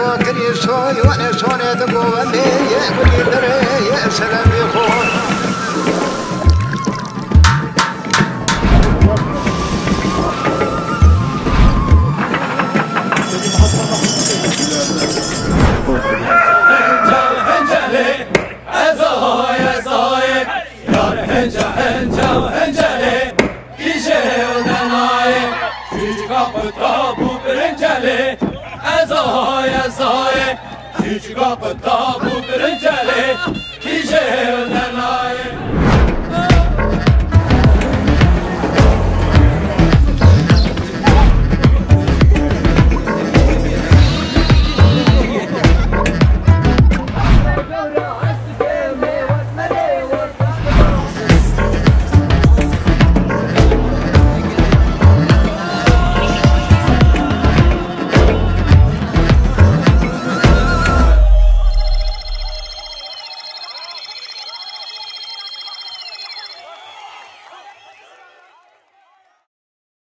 كريسو وانا صوني تقوى بي كل دري سلام يخون Hiç kapı tabu bir incele, hiç evden ayet.